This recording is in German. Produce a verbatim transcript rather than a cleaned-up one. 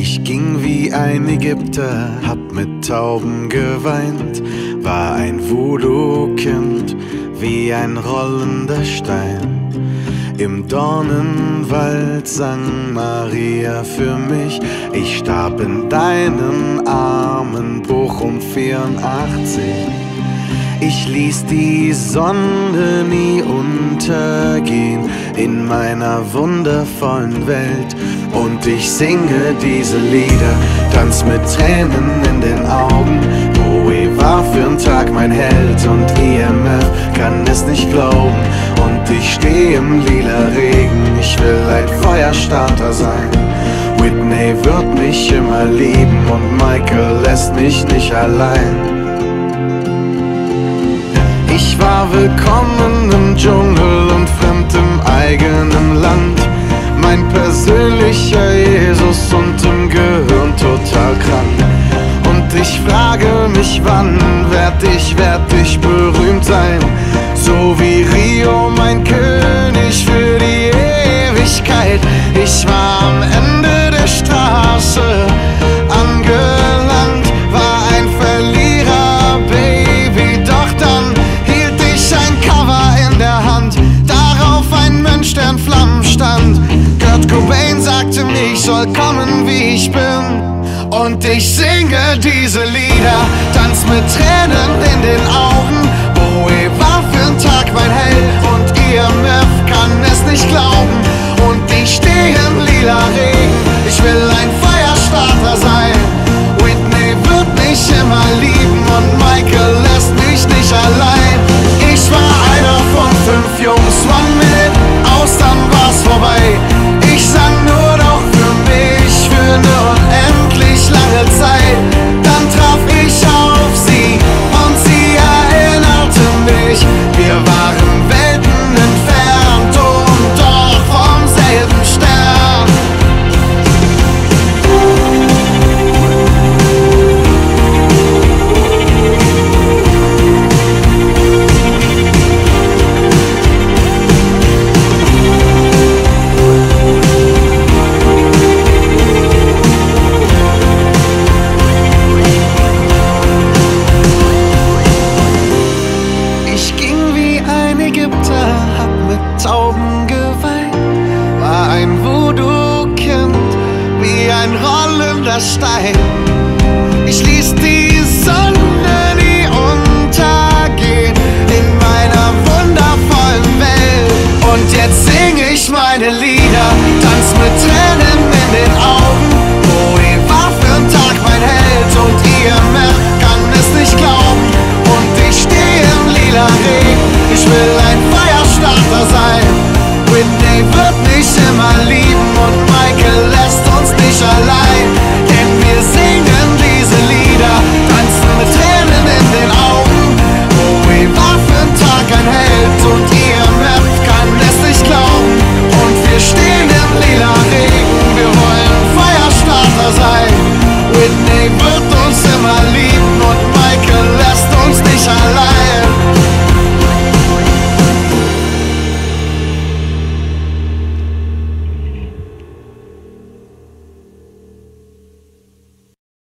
Ich ging wie ein Ägypter, hab mit Tauben geweint, war ein Voodoo-Kind, wie ein rollender Stein. Im Dornenwald sang Maria für mich, ich starb in deinen Armen, Bochum vierundachtzig. Ich ließ die Sonne nie untergehen in meiner wundervollen Welt. Und ich singe diese Lieder, tanz mit Tränen in den Augen. Bowie war für'n Tag mein Held und E M F kann es nicht glauben. Und ich steh im lila Regen, ich will ein Feuerstarter sein. Whitney wird mich immer lieben und Michael lässt mich nicht allein. Ich war willkommen im Dschungel und fremd im eigenen Land. Mein persönlicher Jesus und im Gehirn total krank. Und ich frage mich, wann werd ich, werd ich berühmt sein? So wie Rio, mein König für die Ewigkeit. Ich war am Ende der Straße angelangt, war ein Verlierer, Baby, doch dann hielt ich ein Cover in der Hand, darauf ein Mönch, der in Flammen stand. Kurt Cobain sagte mir, ich soll kommen, wie ich bin. Und ich singe diese Lieder, tanz mit Tränen in den Augen. Bowie war für'n Tag mein Held und E M F kann es nicht glauben. Und ich steh im lila Regen, ich will ein Feuerstarter sein. Whitney wird mich immer lieben und Michael lässt mich nicht allein. Ich war einer von fünf Jungs, one minute aus, dann war's vorbei. Ich sang nur noch für mich, für ne unendlich lange Zeit. Dann traf ich auf sie und sie erinnerte mich. Wir waren Welten entfernt und doch vom selben Stern. Tauben geweint, war ein Voodoo-Kind, wie ein rollender Stein. Ich ließ die Sonne nie untergehen in meiner wundervollen Welt. Und jetzt sing ich meine Lieder, tanz mit Tränen in den Augen. Bowie war für'n Tag mein Held und E M F kann es nicht glauben. Und ich steh im lila Regen, ich will ein Feuerstarter sein. Whitney wird mich immer lieben und Michael lässt uns nicht allein.